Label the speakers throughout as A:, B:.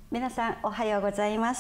A: 皆さんおはようございます。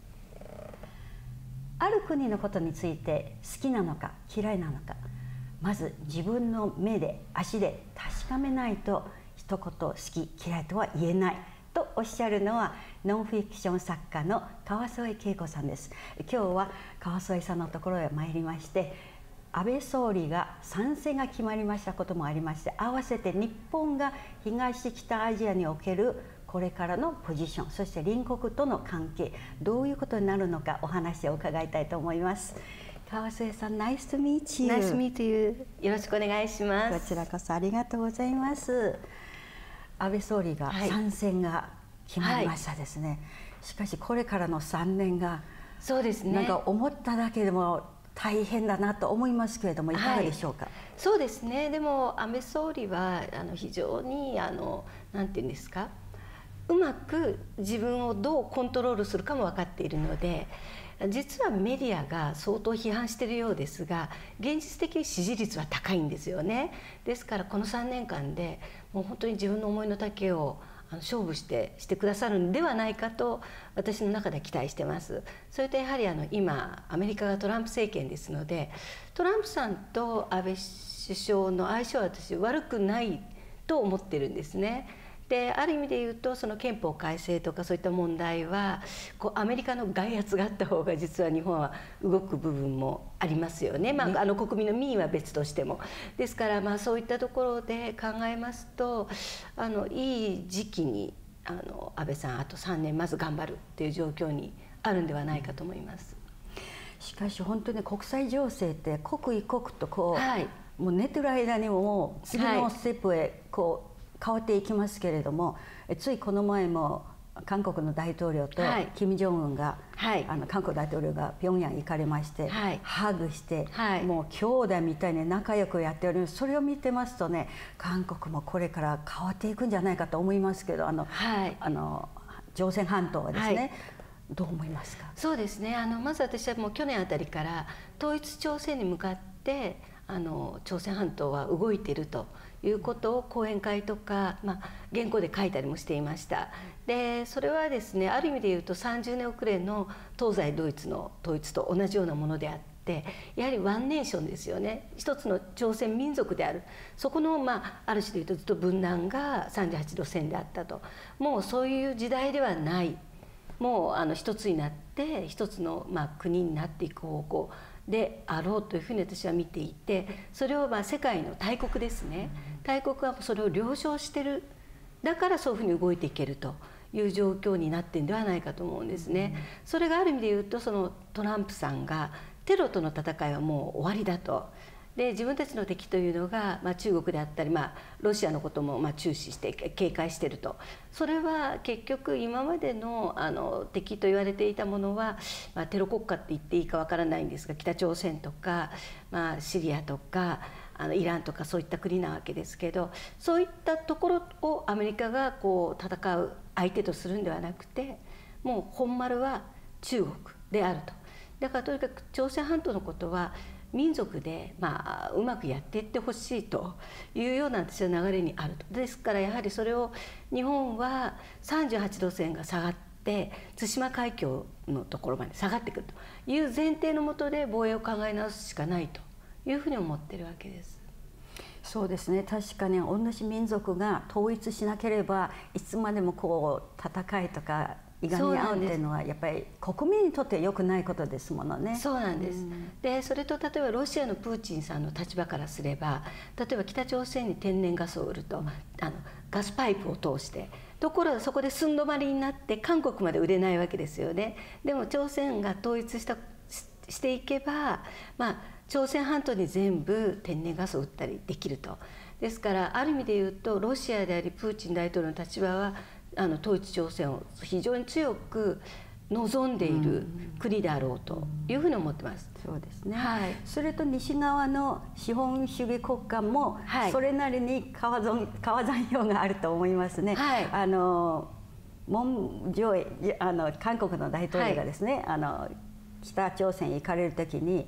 A: ある国のことについて好きなのか嫌いなのか、まず自分の目で足で確かめないと一言好き嫌いとは言えないとおっしゃるのはノンフィクション作家の川添恵子さんです。今日は川添さんのところへ参りまして、安倍総理が参戦が決まりましたこともありまして、合わせて日本が東北アジアにおけるこれからのポジション、そして隣国との関係、どういうことになるのかお話を伺いたいと思います。川添さん、ナイスとミーチユー。
B: ナイスミートユー。よろしくお願いします。
A: こちらこそありがとうございます。安倍総理が参戦が決まりましたですね。しかしこれからの3年が、
B: そうですね。
A: なんか思っただけでも大変だなと思いますけれども、いかがでしょうか。
B: そうですね。でも安倍総理は非常になんていうんですか、うまく自分をどうコントロールするかも分かっているので、実はメディアが相当批判しているようですが、現実的に支持率は高いんですよね。ですからこの3年間でもう本当に自分の思いの丈を勝負してくださるんではないかと私の中では期待してます。それとやはり今アメリカがトランプ政権ですので、トランプさんと安倍首相の相性は私悪くないと思ってるんですね。である意味で言うと、その憲法改正とかそういった問題はアメリカの外圧があった方が実は日本は動く部分もありますよね。国民の民意は別としても。ですからそういったところで考えますと、いい時期に安倍さんあと3年まず頑張るっていう状況にあるんではないかと思います。
A: しかし本当に国際情勢って刻一刻ともう寝てる間にも次のステップへ変わっていきますけれども、ついこの前も韓国の大統領と金正恩が、韓国大統領が平壌行かれまして、ハグして、もう兄弟みたいに仲良くやっております。それを見てますとね、韓国もこれから変わっていくんじゃないかと思いますけど、朝鮮半島はですね、どう思いますか。
B: そうですね。まず私はもう去年あたりから統一朝鮮に向かって朝鮮半島は動いているということを講演会とか、原稿で書いたりもしていました。でそれはですね、ある意味で言うと30年遅れの東西ドイツの統一と同じようなものであって、やはりワンネーションですよね。一つの朝鮮民族である。そこのある種で言うとずっと分断が38度線であったと。もうそういう時代ではない。もう一つになって一つの国になっていく方向であろうというふうに私は見ていて、それを世界の大国ですね、大国はそれを了承してる。だからそういうふうに動いていけるという状況になっているんではないかと思うんですね。それがある意味で言うと、そのトランプさんがテロとの戦いはもう終わりだと。で自分たちの敵というのが、中国であったり、ロシアのことも注視して警戒していると。それは結局今までの敵と言われていたものは、テロ国家って言っていいかわからないんですが、北朝鮮とか、シリアとかイランとかそういった国なわけですけど、そういったところをアメリカが戦う相手とするんではなくて、もう本丸は中国であると。だからとにかく朝鮮半島のことは民族でうまくやっていってほしいというような私は流れにあると。ですからやはりそれを日本は38度線が下がって対馬海峡のところまで下がってくるという前提のもとで防衛を考え直すしかないというふうに思っているわけです。
A: そうですね、確かに同じ民族が統一しなければいつまでも戦いとかいがみ合うっていうのはやっぱり国民にとって良くないことですものね。
B: そうなんです。でそれと例えばロシアのプーチンさんの立場からすれば、例えば北朝鮮に天然ガスを売ると、ガスパイプを通して、ところがそこで寸止まりになって韓国まで売れないわけですよね。でも朝鮮が統一していけば、朝鮮半島に全部天然ガスを売ったりできると。ですからある意味で言うと、ロシアでありプーチン大統領の立場は統一朝鮮を非常に強く望んでいる国であろうというふうに思ってます。
A: そうですね。それと西側の資本主義国家もそれなりに川山用があると思いますね。モン・ジョイ韓国の大統領がですね、北朝鮮へ行かれる時に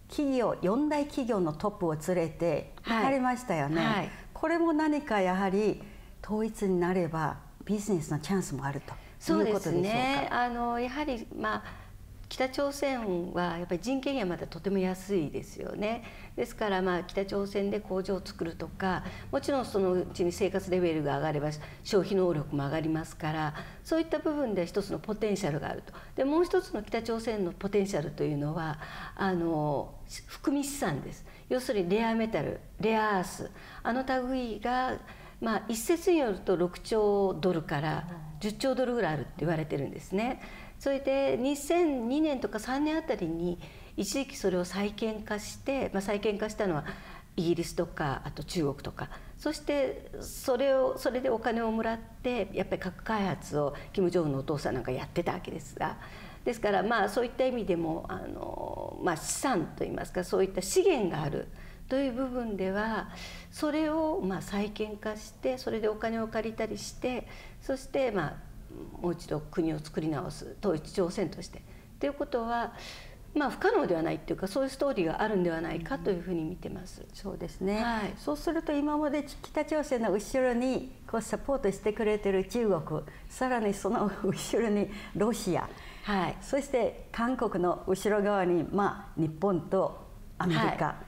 A: 4大企業のトップを連れて行かれましたよね。これも何かやはり統一になればビジネスのチャンスもあると。 いうことでしょうか。
B: そうですね。やはり北朝鮮はやっぱり人件費はまだとても安いですよね。ですから北朝鮮で工場を作るとか、もちろんそのうちに生活レベルが上がれば消費能力も上がりますから、そういった部分で一つのポテンシャルがあると。でもう一つの北朝鮮のポテンシャルというのは含み資産です。要するにレアメタル、レアアース、類が一説によると6兆ドルから10兆ドルぐらいあるって言われてるんですね。それで2002年とか3年あたりに一時期それを再建化して、再建化したのはイギリスとかあと中国とか、そしてそれでお金をもらってやっぱり核開発を金正恩のお父さんなんかやってたわけですが、ですからそういった意味でも資産といいますか、そういった資源があるという部分ではそれを再建化して、それでお金を借りたりして、そしてもう一度国を作り直す、統一朝鮮としてということは不可能ではないっていうか、そういうストーリーがあるんではないかというふうに見てます。
A: そうですね、
B: はい、
A: そうすると今まで北朝鮮の後ろにサポートしてくれてる中国、さらにその後ろにロシア、
B: はい、
A: そして韓国の後ろ側に日本とアメリカ、はい、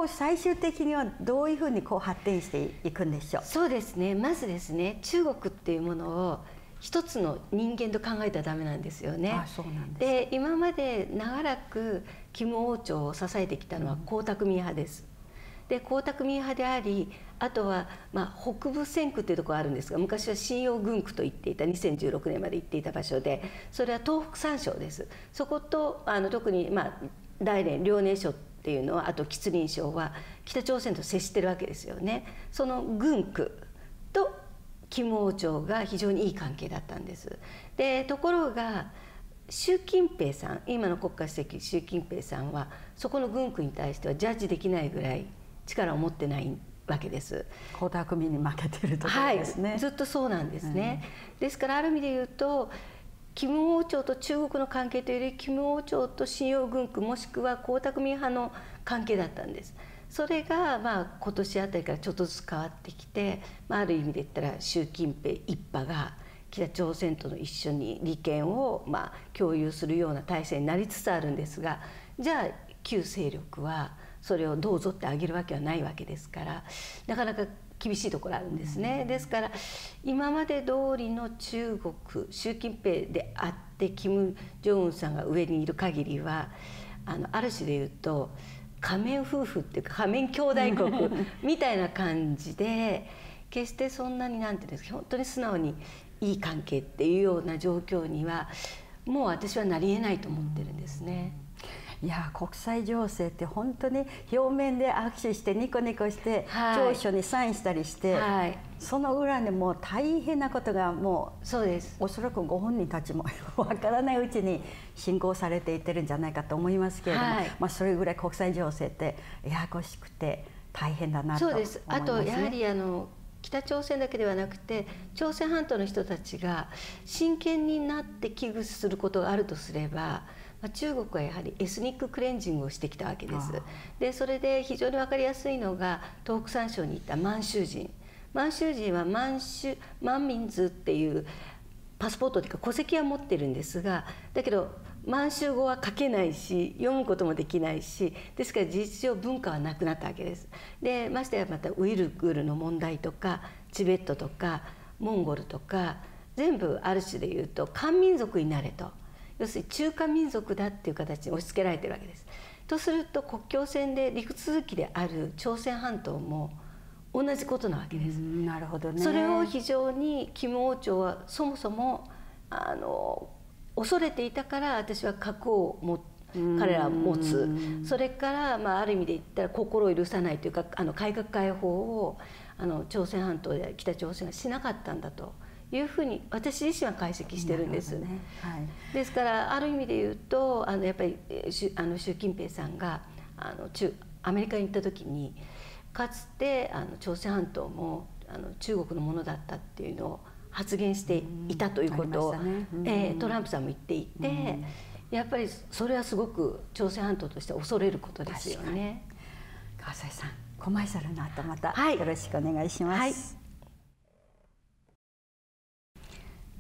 A: 最終的にはどういうふうに発展していくんでしょう。
B: そうですね、まずですね、中国っていうものを一つの人間と考えたらダメなんですよね。
A: そうなんです。
B: で、今まで長らく金王朝を支えてきたのは江沢民派です。で、江沢民派であり、あとは北部戦区というところがあるんですが、昔は信陽軍区と言っていた、2016年まで行っていた場所で、それは東北三省です。そこと特に大連遼寧省っていうのは、あと吉林省は北朝鮮と接してるわけですよね。その軍区と金王朝が非常にいい関係だったんです。で、ところが習近平さん、今の国家主席習近平さんはそこの軍区に対してはジャッジできないぐらい力を持ってないわけです。
A: 江沢民に負けてるところですね。
B: はい、ずっとそうなんですね。ですからある意味で言うと、金王朝と中国の関係というより金王朝と信陽軍区もしくは江沢民派の関係だったんです。それが今年あたりからちょっとずつ変わってきて、ある意味で言ったら習近平一派が北朝鮮との一緒に利権を共有するような体制になりつつあるんですが、じゃあ旧勢力はそれをどうぞってあげるわけはないわけですから、なかなか厳しいところあるんですね。ですから今まで通りの中国、習近平であって金正恩さんが上にいる限りはある種で言うと仮面夫婦っていうか仮面兄弟国みたいな感じで、決してそんなになんていうんですか、本当に素直にいい関係っていうような状況にはもう私はなりえないと思ってるんですね。
A: いや、国際情勢って本当に表面で握手してニコニコして調書にサインしたりして、はい、その裏にもう大変なことがもう、そうです、おそらくご本人たちもわからないうちに進行されていってるんじゃないかと思いますけれども、はい、それぐらい国際情勢ってややこしくて大変だなと思いますね。
B: そうです。あとやはり北朝鮮だけではなくて朝鮮半島の人たちが真剣になって危惧することがあるとすれば、中国はやはりエスニッククレンジングをしてきたわけです。で、それで非常に分かりやすいのが東北三省にいた満州人。満州人は満民族っていうパスポートというか戸籍は持ってるんですが、だけど満州語は書けないし読むこともできないし、ですから事実上文化はなくなったわけです。で、ましてやまたウイグルの問題とかチベットとかモンゴルとか全部ある種で言うと漢民族になれと、要するに中華民族だっていう形に押し付けられてるわけです。とすると国境線で陸続きである朝鮮半島も同じことなわけです。
A: なるほどね。
B: それを非常に金王朝はそもそも恐れていたから、私は核を彼らは持つ、それからある意味で言ったら心を許さないというか改革開放を朝鮮半島で北朝鮮はしなかったんだというふうに私自身は解析してるんです。ね、はい、ですからある意味で言うとやっぱり習近平さんがアメリカに行った時にかつて朝鮮半島も中国のものだったっていうのを発言していたということを、トランプさんも言っていて、やっぱりそれはすごく朝鮮半島として恐れることですよね。
A: 川添さん、コマーシャルの後またよろしくお願いします。はい。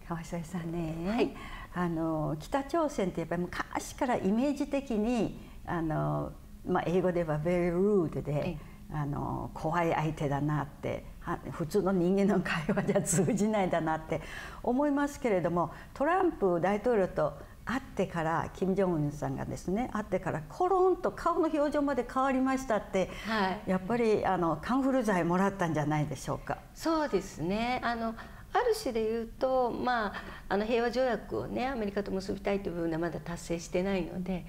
A: 川添さんね、
B: はい、
A: 北朝鮮ってやっぱり昔からイメージ的に英語で言えば very rude で、怖い相手だなって普通の人間の会話じゃ通じないだなって思いますけれども、トランプ大統領と会ってから金正恩さんがですね会ってからコロンと顔の表情まで変わりましたって、やっぱりカンフル剤もらったんじゃないでしょうか。
B: そうですね。ある種で言うと、平和条約をねアメリカと結びたいという部分はまだ達成してないので、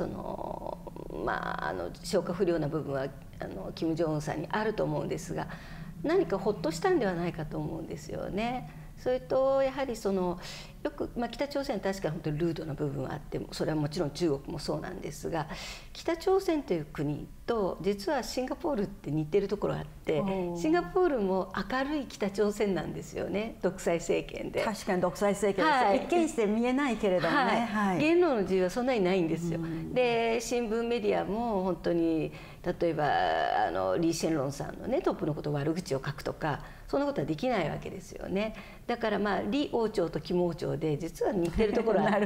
B: 消化不良な部分は金正恩さんにあると思うんですが、何かほっとしたんではないかと思うんですよね。それとやはりよく、北朝鮮は確かに本当にルードな部分はあって、それはもちろん中国もそうなんですが、北朝鮮という国と実はシンガポールって似てるところがあって、シンガポールも明るい北朝鮮なんですよね、独裁政権で。
A: 確かに独裁政権です、一見して見えないけれどもね、
B: 言論の自由はそんなにないんですよ。で新聞メディアも本当に例えばリー・シェンロンさんのねトップのことを悪口を書くとか、そんなことはできないわけですよね。だから李王朝と金王朝で実は似てるところがあって、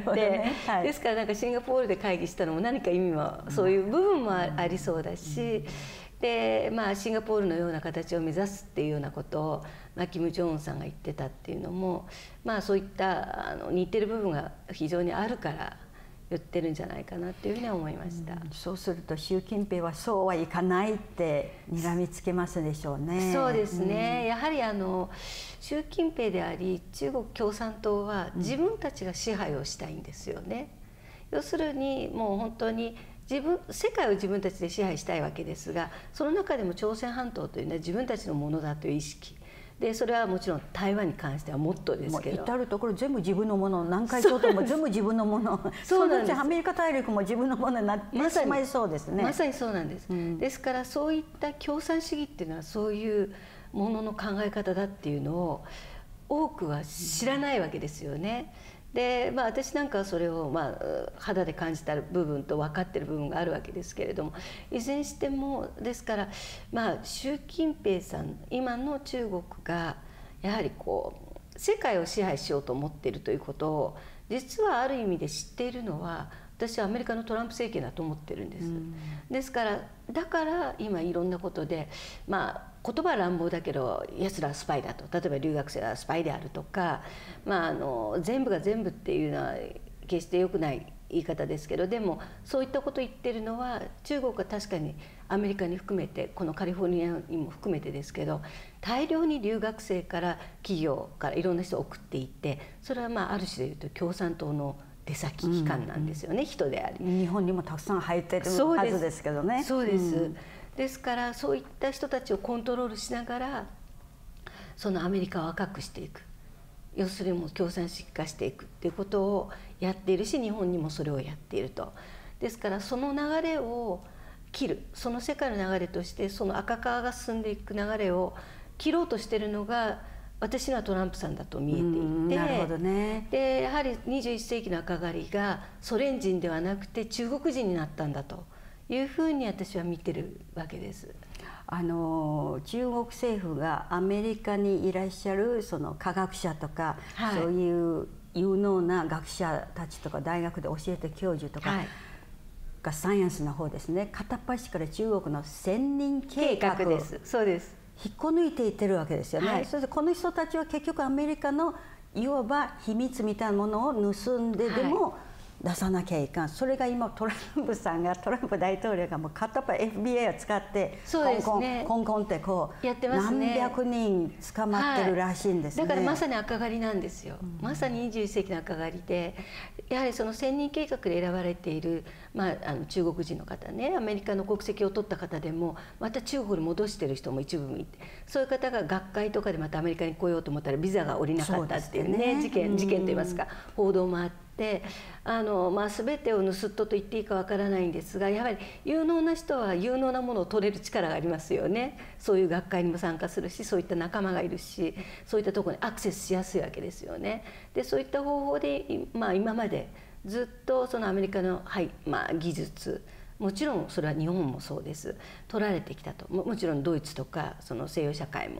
B: ですからなんかシンガポールで会議したのも何か意味もそういう部分もありそうだし、でシンガポールのような形を目指すっていうようなことを、キム・ジョンウンさんが言ってたっていうのも、そういった似てる部分が非常にあるから言ってるんじゃないかなっていうふうには思いました。
A: そうすると習近平はそうはいかないって睨みつけますでしょうね。
B: そうですね、やはり習近平であり中国共産党は自分たちが支配をしたいんですよね。要するにもう本当に世界を自分たちで支配したいわけですが、その中でも朝鮮半島というのは自分たちのものだという意識で、それはもちろん台湾に関してはもっとですけど、
A: 至る所全部自分のもの、南海諸島も全部自分のもの、そうなんです。アメリカ大陸も自分のものになってしまいそうですね。
B: まさにそうなんです、ですからそういった共産主義っていうのはそういうものの考え方だっていうのを多くは知らないわけですよね。で私なんかはそれを肌で感じた部分と分かってる部分があるわけですけれども、いずれにしてもですから習近平さん今の中国がやはり世界を支配しようと思っているということを実はある意味で知っているのは私はアメリカのトランプ政権だと思ってるんです。ですからだから今いろんなことで言葉は乱暴だけど奴らはスパイだと、例えば留学生はスパイであるとか、全部が全部っていうのは決して良くない言い方ですけど、でもそういったことを言ってるのは中国は確かにアメリカに含めてこのカリフォルニアにも含めてですけど、大量に留学生から企業からいろんな人を送っていって、それはある種でいうと共産党の出先機関なんですよね、人であり。
A: 日本にもたくさん入ってるはずですけどね。
B: そうです、ですからそういった人たちをコントロールしながらそのアメリカを赤くしていく、要するにもう共産主義化していくっていうことをやっているし、日本にもそれをやっていると。ですからその流れを切る、その世界の流れとしてその赤川が進んでいく流れを切ろうとしているのが私にはトランプさんだと見えていて、
A: なるほどね。
B: でやはり21世紀の赤狩りがソ連人ではなくて中国人になったんだというふうに私は見てるわけです。
A: 中国政府がアメリカにいらっしゃるその科学者とか、そういう有能な学者たちとか大学で教えて教授とかがサイエンスの方ですね、片っ端から中国の千人計画
B: です。そうです。
A: 引っこ抜いていってるわけですよね。そしてこの人たちは結局アメリカのいわば秘密みたいなものを盗んででも出さなきゃいかん。それが今トランプ大統領がもう片っ端 FBI を使ってコンコンって
B: やってますね。
A: 何百人捕まってるらしいんですね。
B: だからまさに赤狩りなんですよ。まさに21世紀の赤狩りで、やはりその千人計画で選ばれている、中国人の方ね、アメリカの国籍を取った方でもまた中国に戻してる人も一部いて、そういう方が学会とかでまたアメリカに来ようと思ったらビザが下りなかったっていうね、事件といいますか報道もあって。全てを盗っ人と言っていいかわからないんですが、やはり有能な人は有能なものを取れる力がありますよね。そういう学会にも参加するし、そういった仲間がいるし、そういったところにアクセスしやすいわけですよね。でそういった方法で、今までずっとそのアメリカの、技術、もちろんそれは日本もそうです、取られてきたと。もちろんドイツとかその西洋社会も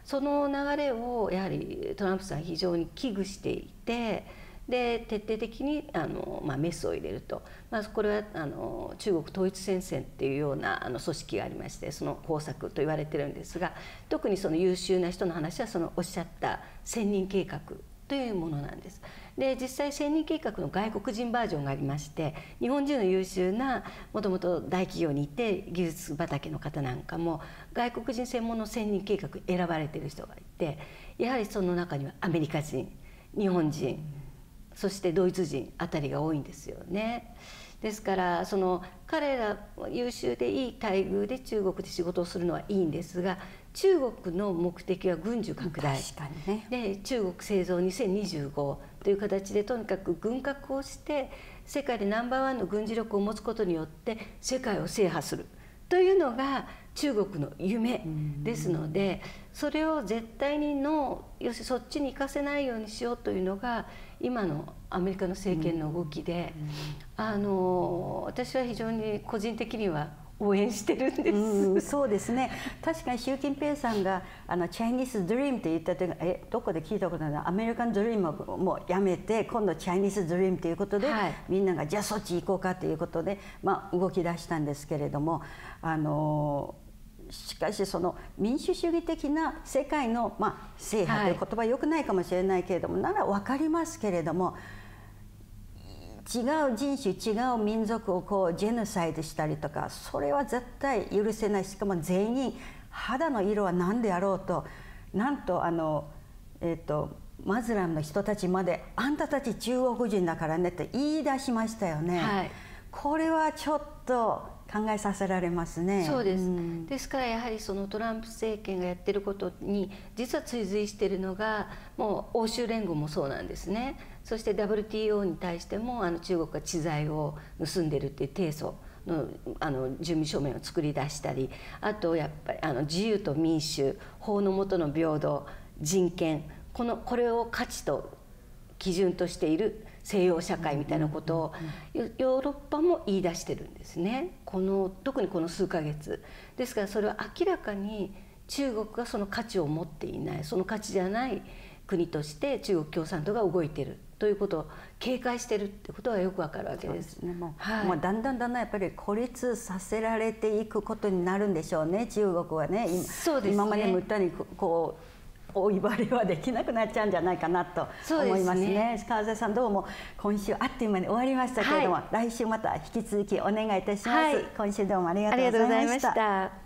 B: その流れをやはりトランプさん非常に危惧していて、で徹底的にメスを入れると、これは中国統一戦線っていうような組織がありまして、その工作と言われてるんですが、特にその優秀な人の話はそのおっしゃった千人計画というものなんです。で実際千人計画の外国人バージョンがありまして、日本人の優秀なもともと大企業にいて技術畑の方なんかも外国人専門の千人計画選ばれている人がいて、やはりその中にはアメリカ人、日本人、そしてドイツ人あたりが多いんですよね。ですからその彼ら優秀でいい待遇で中国で仕事をするのはいいんですが、中国の目的は軍需拡大、
A: 確かにね、
B: で中国製造2025という形でとにかく軍拡をして世界でナンバーワンの軍事力を持つことによって世界を制覇するというのが中国の夢ですので、それを絶対に要するにそっちに行かせないようにしようというのが今のアメリカの政権の動きで、私は非常に個人的には応援してるんです。
A: そうですね。確かに習近平さんがチャイニーズドリームと言った時、どこで聞いたことない、アメリカンドリームをもうやめて今度チャイニーズドリームということで、みんながじゃあそっち行こうかということで、動き出したんですけれども、しかしその民主主義的な世界の、制覇という言葉は良くないかもしれないけれども、なら分かりますけれども、違う人種違う民族をジェノサイドしたりとか、それは絶対許せない。しかも全員肌の色は何であろうと、なんとマズラムの人たちまであんたたち中国人だからねって言い出しましたよね。これはちょっと考えさせられますね。
B: そうです。ですからやはりそのトランプ政権がやってることに実は追随しているのが、もう欧州連合もそうなんですね。そして WTO に対しても中国が知財を盗んでるっていう提訴の準備書面を作り出したり、あとやっぱり自由と民主、法の下の平等、人権、これを価値と基準としている西洋社会みたいなことをヨーロッパも言い出してるんですね。特にこの数ヶ月ですから、それは明らかに中国がその価値を持っていない、その価値じゃない国として中国共産党が動いているということを警戒しているってことはよくわかるわけです。
A: もうだんだんやっぱり孤立させられていくことになるんでしょうね、中国はね。
B: そうですね。
A: 今までみたいに追い張りはできなくなっちゃうんじゃないかなと思いますね。川添さん、どうも今週あっという間に終わりましたけれども、来週また引き続きお願いいたします。今週どうもありがとうございました。